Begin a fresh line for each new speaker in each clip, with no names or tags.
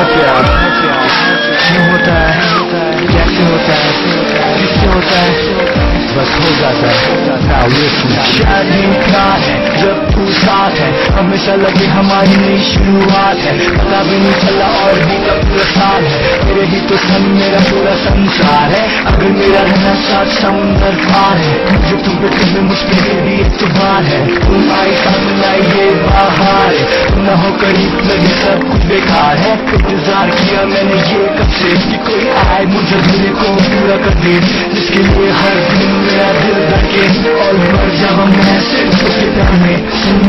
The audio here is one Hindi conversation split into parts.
प्यार क्यों होता है, कैसे होता है, किससे होता है, बस हो जाता है। शादी का है जब तू साथ है, हमेशा लगे हमारी नई शुरुआत है। पता भी नहीं चला और भी कब पूरा साल है, मेरे ही तो संग मेरा पूरा संसार है। अगर मेरा रहना साथ समुंदर पार है, जो तुम पे तुम्हें मुश्किल भी एक बार है। तुम आई सामने आई ये बाहर है, तुम न हो करीब लगे सब कुछ बेकार है। इंतजार किया मैंने ये कब से कि कोई आए मुझे दिल को पूरा कर दे, जिसके लिए हर दिन मेरा दिल धड़के और मर जाऊं मैं सिर्फ उसके प्यार में।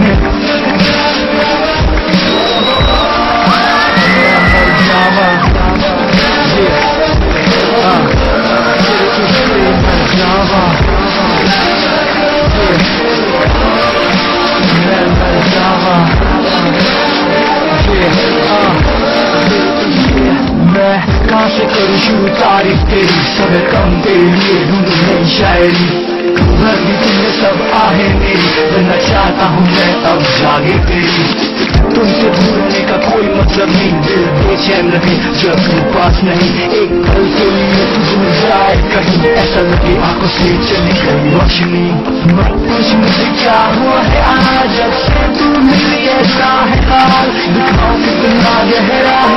मैं कहाँ से करूँ शुरू तारीफ तेरी, सब कम तेरे लिए ढूंढूं नई शायरी। भर दी तुमने सब आहे मेरी, बनना चाहता हूँ मैं अब जागे तेरी। तुमसे भूलने का कोई मतलब नहीं, दिल बेचैन रहे जब तुम पास नहीं। एक पल के लिए तुझे जाए कहीं, ऐसा लगे आंखों से चली गई रोशनी। मत पूछ मुझे क्या हुआ है आज, जब से तू मिली ऐसा है हाल। दिखाओ कितना गहरा है